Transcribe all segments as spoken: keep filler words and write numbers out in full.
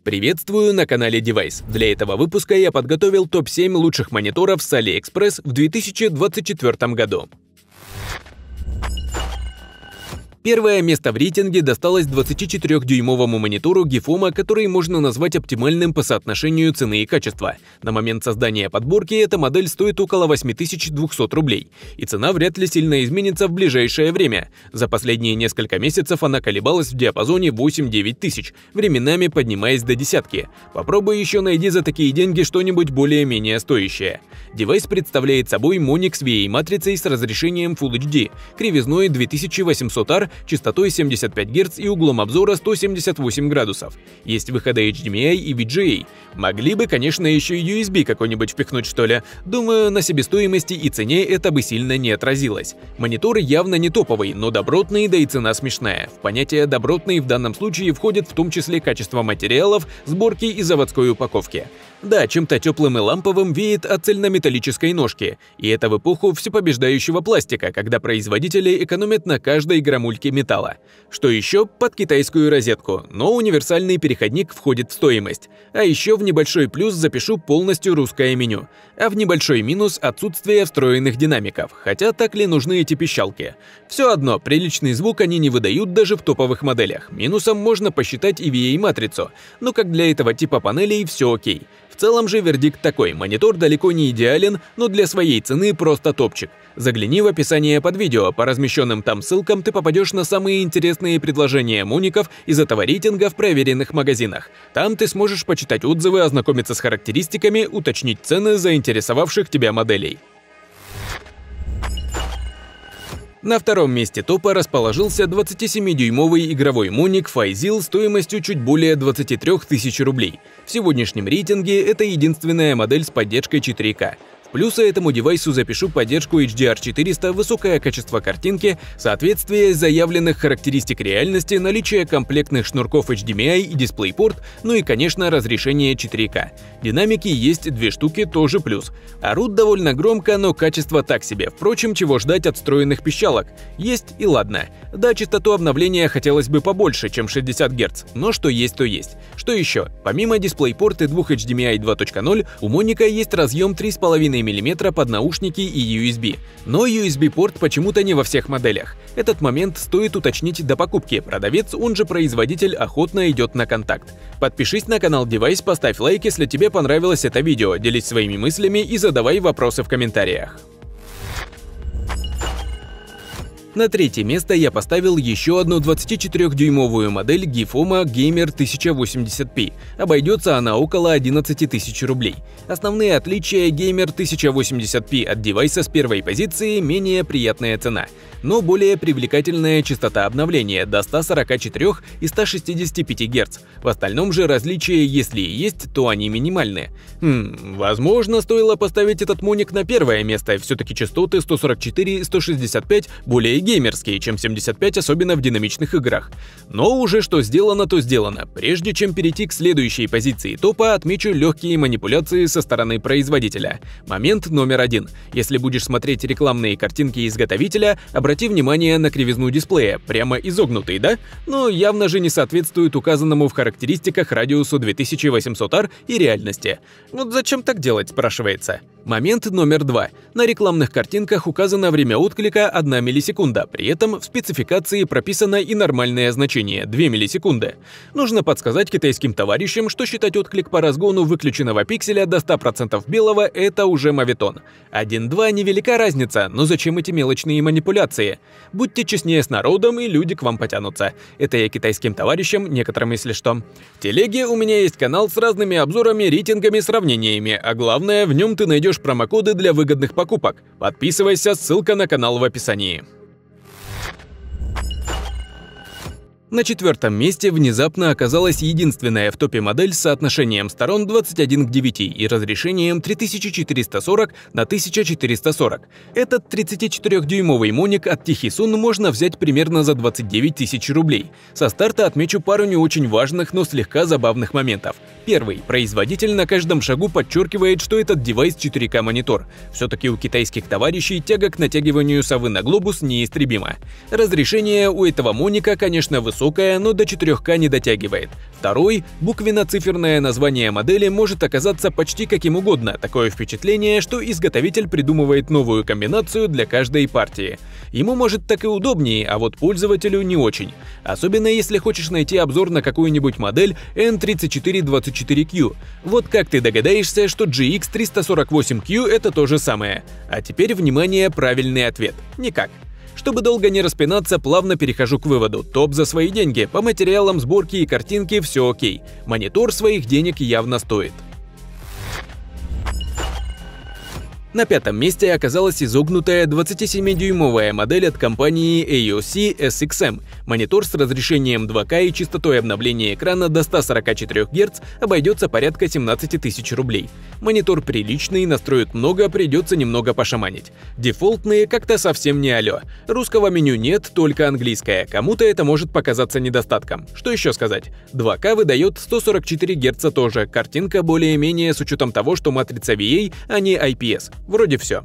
Приветствую на канале Девайс. Для этого выпуска я подготовил топ семь лучших мониторов с AliExpress в две тысячи двадцать четвёртом году. Первое место в рейтинге досталось двадцатичетырёхдюймовому монитору Gifoma, который можно назвать оптимальным по соотношению цены и качества. На момент создания подборки эта модель стоит около восьми тысяч двухсот рублей, и цена вряд ли сильно изменится в ближайшее время. За последние несколько месяцев она колебалась в диапазоне восемь-девять тысяч, временами поднимаясь до десятки. Попробуй еще найди за такие деньги что-нибудь более-менее стоящее. Девайс представляет собой моник с ви эй матрицей с разрешением Full эйч ди, кривизной две тысячи восемьсот ар, частотой семьдесят пять герц и углом обзора сто семьдесят восемь градусов. Есть выходы эйч ди эм ай и ви джи эй. Могли бы, конечно, еще и ю эс би какой-нибудь впихнуть, что ли. Думаю, на себестоимости и цене это бы сильно не отразилось. Монитор явно не топовый, но добротный, да и цена смешная. В понятие «добротный» в данном случае входит в том числе качество материалов, сборки и заводской упаковки. Да, чем-то теплым и ламповым веет от цельнометаллической ножки. И это в эпоху всепобеждающего пластика, когда производители экономят на каждой граммульке металла. Что еще? Под китайскую розетку, но универсальный переходник входит в стоимость. А еще в небольшой плюс запишу полностью русское меню. А в небольшой минус отсутствие встроенных динамиков, хотя так ли нужны эти пищалки? Все одно, приличный звук они не выдают даже в топовых моделях. Минусом можно посчитать и ви эй матрицу, но как для этого типа панелей все окей. В целом же вердикт такой: монитор далеко не идеален, но для своей цены просто топчик. Загляни в описание под видео, по размещенным там ссылкам ты попадешь на самые интересные предложения моников из этого рейтинга в проверенных магазинах. Там ты сможешь почитать отзывы, ознакомиться с характеристиками, уточнить цены заинтересовавших тебя моделей. На втором месте топа расположился двадцатисемидюймовый игровой моник Fyzil стоимостью чуть более двадцати трёх тысяч рублей. В сегодняшнем рейтинге это единственная модель с поддержкой четыре ка. В плюсы этому девайсу запишу поддержку эйч ди ар четыреста, высокое качество картинки, соответствие заявленных характеристик реальности, наличие комплектных шнурков эйч ди эм ай и DisplayPort, ну и, конечно, разрешение четыре ка. Динамики есть две штуки, тоже плюс. Орут довольно громко, но качество так себе. Впрочем, чего ждать от встроенных пищалок? Есть и ладно. Да, частоту обновления хотелось бы побольше, чем шестьдесят герц, но что есть, то есть. Что еще? Помимо DisplayPort и двух эйч ди эм ай два точка ноль, у моника есть разъем три с половиной миллиметра под наушники и ю эс би. Но ю эс би-порт почему-то не во всех моделях. Этот момент стоит уточнить до покупки. Продавец, он же производитель, охотно идет на контакт. Подпишись на канал Девайс, поставь лайк, если тебе понравилось это видео, делись своими мыслями и задавай вопросы в комментариях. На третье место я поставил еще одну двадцатичетырёхдюймовую модель Gifoma Gamer тысяча восемьдесят пи. Обойдется она около одиннадцати тысяч рублей. Основные отличия Gamer тысяча восемьдесят пи от девайса с первой позиции: менее приятная цена, но более привлекательная частота обновления до ста сорока четырёх и ста шестидесяти пяти герц. В остальном же различия, если и есть, то они минимальные. Хм, возможно, стоило поставить этот моник на первое место, все-таки частоты сто сорок четыре и сто шестьдесят пять более геймерские, чем семьдесят пять, особенно в динамичных играх. Но уже что сделано, то сделано. Прежде чем перейти к следующей позиции топа, отмечу легкие манипуляции со стороны производителя. Момент номер один. Если будешь смотреть рекламные картинки изготовителя, обрати внимание на кривизну дисплея, прямо изогнутый, да? Но явно же не соответствует указанному в характеристиках радиусу две тысячи восемьсот ар и реальности. Вот зачем так делать, спрашивается. Момент номер два. На рекламных картинках указано время отклика одна миллисекунда, при этом в спецификации прописано и нормальное значение – две миллисекунды. Нужно подсказать китайским товарищам, что считать отклик по разгону выключенного пикселя до ста процентов белого – это уже моветон. один-два невелика разница, но зачем эти мелочные манипуляции? Будьте честнее с народом, и люди к вам потянутся. Это я китайским товарищам, некоторым если что. В телеге у меня есть канал с разными обзорами, рейтингами, сравнениями, а главное, в нем ты найдешь промокоды для выгодных покупок. Подписывайся, ссылка на канал в описании. На четвертом месте внезапно оказалась единственная в топе модель с соотношением сторон двадцать один к девяти и разрешением три тысячи четыреста сорок на тысяча четыреста сорок. Этот тридцатичетырёхдюймовый моник от Тихисун можно взять примерно за двадцать девять тысяч рублей. Со старта отмечу пару не очень важных, но слегка забавных моментов. Первый. Производитель на каждом шагу подчеркивает, что этот девайс четыре ка монитор. Все-таки у китайских товарищей тяга к натягиванию совы на глобус неистребима. Разрешение у этого моника, конечно, высокое, высокая, но до четырёх ка не дотягивает. Второй – буквенно-циферное название модели может оказаться почти каким угодно, такое впечатление, что изготовитель придумывает новую комбинацию для каждой партии. Ему может так и удобнее, а вот пользователю не очень. Особенно если хочешь найти обзор на какую-нибудь модель эн тридцать четыре двадцать четыре кью. Вот как ты догадаешься, что джи икс триста сорок восемь кью это то же самое? А теперь, внимание, правильный ответ. Никак. Чтобы долго не распинаться, плавно перехожу к выводу. Топ за свои деньги, по материалам сборки и картинке все окей. Монитор своих денег явно стоит. На пятом месте оказалась изогнутая двадцатисемидюймовая модель от компании эй о си эс икс эм. Монитор с разрешением два ка и частотой обновления экрана до ста сорока четырёх герц обойдется порядка семнадцати тысяч рублей. Монитор приличный, настроек много, придется немного пошаманить. Дефолтные как-то совсем не алё. Русского меню нет, только английское. Кому-то это может показаться недостатком. Что еще сказать? два ка выдает сто сорок четыре герца тоже. Картинка более-менее с учетом того, что матрица ви эй, а не ай пи эс. Вроде все.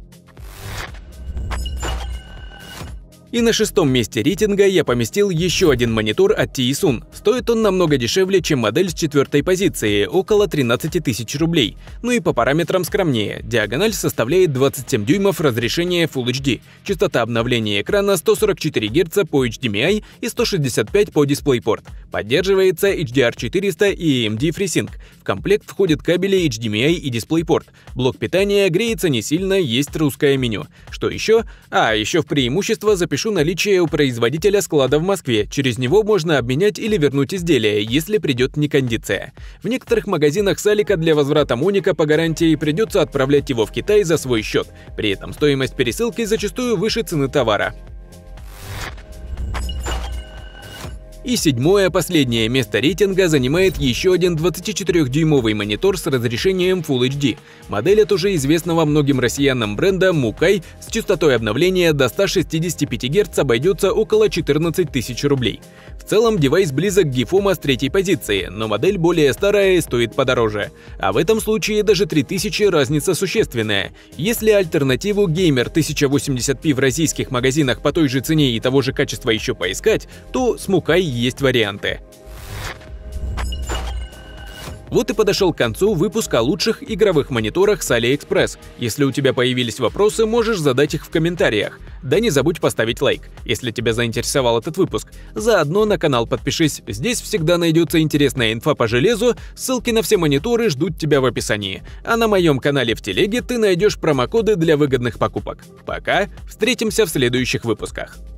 И на шестом месте рейтинга я поместил еще один монитор от ти и сун. Стоит он намного дешевле, чем модель с четвертой позиции, около тринадцати тысяч рублей. Ну и по параметрам скромнее. Диагональ составляет двадцать семь дюймов, разрешение фулл эйч ди. Частота обновления экрана сто сорок четыре герца по эйч ди эм ай и сто шестьдесят пять по DisplayPort. Поддерживается эйч ди ар четыреста и эй эм ди FreeSync. В комплект входят кабели эйч ди эм ай и DisplayPort. Блок питания греется не сильно, есть русское меню. Что еще? А, еще в преимущество запишу наличие у производителя склада в Москве. Через него можно обменять или вернуть изделие, если придет некондиция. В некоторых магазинах Салика для возврата моника по гарантии придется отправлять его в Китай за свой счет. При этом стоимость пересылки зачастую выше цены товара. И седьмое, последнее место рейтинга занимает еще один двадцатичетырёхдюймовый монитор с разрешением фулл эйч ди. Модель от уже известного многим россиянам бренда Мукай с частотой обновления до ста шестидесяти пяти герц обойдется около четырнадцати тысяч рублей. В целом девайс близок к Гифома с третьей позиции, но модель более старая и стоит подороже. А в этом случае даже три тысячи разница существенная. Если альтернативу Gamer тысяча восемьдесят пи в российских магазинах по той же цене и того же качества еще поискать, то с Мукай есть варианты. Вот и подошел к концу выпуск о лучших игровых мониторах с AliExpress. Если у тебя появились вопросы, можешь задать их в комментариях. Да не забудь поставить лайк, если тебя заинтересовал этот выпуск. Заодно на канал подпишись, здесь всегда найдется интересная инфа по железу, ссылки на все мониторы ждут тебя в описании. А на моем канале в телеге ты найдешь промокоды для выгодных покупок. Пока, встретимся в следующих выпусках.